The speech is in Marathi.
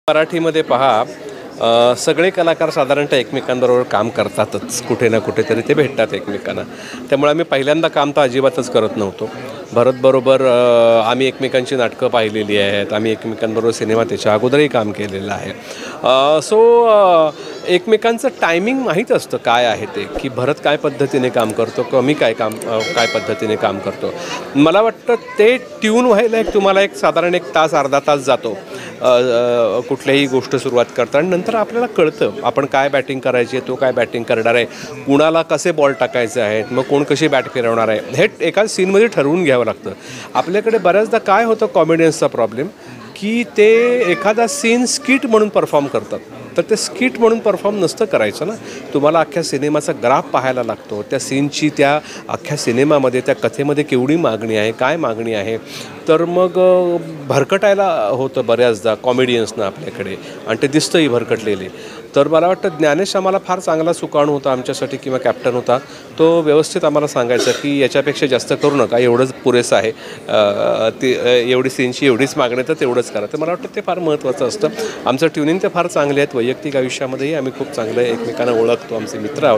मराठीमध्ये पहा सगळे कलाकार साधारणतः एकमेकांबरोबर काम करतातच कुठे ना कुठेतरी ते भेटतात एकमेकांना. त्यामुळे आम्ही पहिल्यांदा काम तर अजिबातच करत नव्हतो. भरतबरोबर आम्ही एकमेकांची नाटकं पाहिलेली आहेत. आम्ही एकमेकांबरोबर सिनेमा त्याच्या अगोदरही काम केलेलं आहे. एकमेकांचं टायमिंग माहीत असतं काय आहे ते, की भरत काय पद्धतीने काम करतो किंवा मी काय पद्धतीने काम करतो. मला वाटतं ते ट्यून व्हायला तुम्हाला साधारण 1 तास अर्धा तास जातो कुठल्याही गोष्ट सुरुवात करता आणि नंतर आपल्याला कळतं आपण काय बॅटिंग करायची आहे, तो काय बॅटिंग करणार आहे, कुणाला कसे बॉल टाकायचे आहेत, मग कोण कशी बॅट फिरवणार आहे, हे एका सीनमध्ये ठरवून घ्यावं लागतं. आपल्याकडे बऱ्याचदा काय होतं कॉमेडियन्सचा प्रॉब्लेम, की ते एखादा सीन स्किट म्हणून परफॉर्म करतात. तर ते स्किट म्हणून परफॉर्म नसतं करायचं ना. तुम्हाला अख्ख्या सिनेमाचा ग्राफ पाहायला लागतो. त्या सीनची त्या अख्ख्या सिनेमामध्ये त्या कथेमध्ये केवढी मागणी आहे, काय मागणी आहे. तर मग भरकटायला होतं बऱ्याचदा कॉमेडियन्सना आपल्याकडे आणि ते दिसतंही भरकटलेले. तर मला वाटतं ज्ञानेश आम्हाला फार चांगला सुकाणू होता आमच्यासाठी किंवा कॅप्टन होता. तो व्यवस्थित आम्हाला सांगायचा की याच्यापेक्षा जास्त करू नका, एवढंच पुरेसं आहे, ते एवढी सीनची एवढीच मागणी तर तेवढंच करा. तर मला वाटतं ते फार महत्त्वाचं असतं. आमचं ट्युनिंग ते फार चांगले आहेत. वैयक्तिक आयुष्यामध्येही आम्ही खूप चांगलं एकमेकांना ओळखतो, आमचे मित्र आहोत.